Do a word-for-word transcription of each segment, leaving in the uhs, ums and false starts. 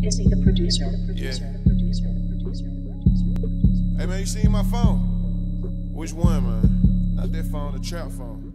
Is he the producer? The producer, Yeah. the producer, the producer, the producer, the producer. Hey man, you seen my phone? Which one, man? Not that phone, the trap phone.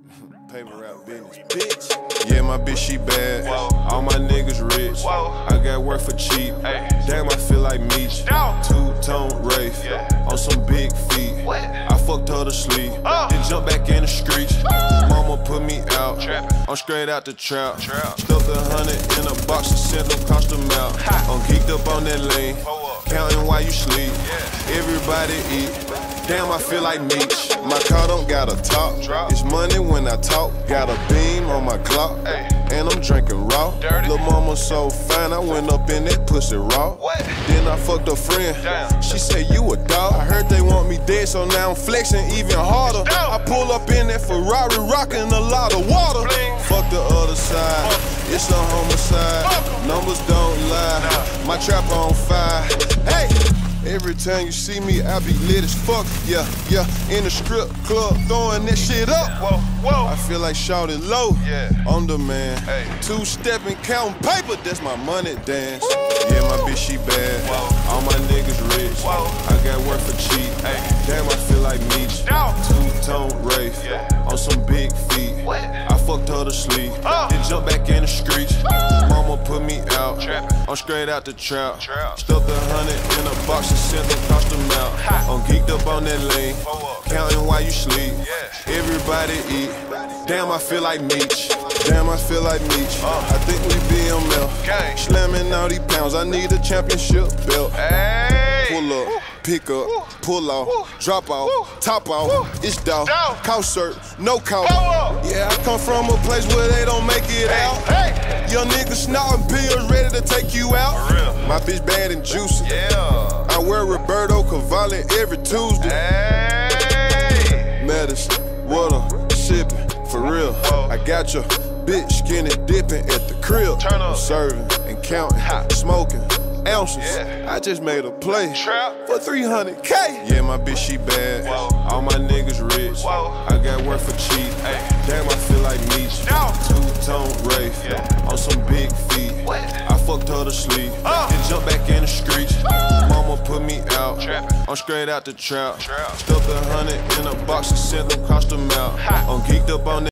Paper rap business, bitch. Yeah, my bitch, she bad. Whoa. All my niggas rich. Whoa. I got work for cheap. Ay. Damn, I feel like Meech. Two-tone Wraith. Yeah. On some big feet. What? I fucked her to sleep. Oh. Then jump back in the streets. Oh. Mama put me out. Trappin'. I'm straight out the trap. trap. Stuffed a hundred in a box and sent them cost them out. Ha. I'm geeked up on that lane. Counting while you sleep. Yeah. Everybody eat. Damn, I feel like Meech. My car don't got a top. It's money when I talk. Got a beam on my clock. And I'm drinking raw. Lil' mama so fine, I went up in that pussy raw. Then I fucked a friend. She said, you a dog. I heard they want me dead, so now I'm flexing even harder. I pull up in that Ferrari, rocking a lot of water. Fuck the other side. It's a homicide. Numbers don't lie. My trap on fire. Hey! Every time you see me, I be lit as fuck. Yeah, yeah, in the strip club, throwing that shit up. Whoa, whoa. I feel like shouting low. Yeah. I'm the man. Hey. Two-stepping, counting paper, that's my money dance. Woo. Yeah, my bitch, she bad. Whoa. All my niggas rich. Whoa. I got work for cheap. Hey. Damn, I feel like Meech. Two-tone Wraith. Yeah. On some big feet. What? I fucked her to sleep. Oh. Then jump back in the streets. Oh. Mama put me out. Trappin'. I'm straight out the trap. trap. Stuffed a hundred in a box and sent them cost them out. Ha. I'm geeked up on that lane. Counting while you sleep. Yeah. Everybody eat. Damn, I feel like Meech. Damn, I feel like Meech. Uh. I think we B M F. Gang. Slamming all these pounds. I need a championship belt. Hey. Pull up. Woo. Pick up, Woo. Pull off, Woo. Drop off, Woo. Top off, Woo. It's down, cow shirt, no cow. Yeah, I come from a place where they don't make it hey. out. Hey. Young niggas snorting pills, ready to take you out. My bitch bad and juicy. Yeah. I wear Roberto Cavalli every Tuesday. Hey. Medicine, water, sipping, for real. Whoa. I got your bitch skinny dipping at the crib. Turn up. I'm serving and counting, ha. Smoking. Ounces. Yeah. I just made a play Trap. For three hundred K. Yeah, my bitch, she bad. Whoa. All my niggas rich. Whoa. I got work for cheap. Ay. Damn, I feel like Meech. Two-tone Wraith. Yeah. On some big feet. What? I fucked her to sleep. Uh. Then jump back in the streets. Uh. Mama put me out. Trappin'. I'm straight out the trap. trap. Stuffed a hundred in a box and sent them cost them out. Ha. I'm geeked up on that.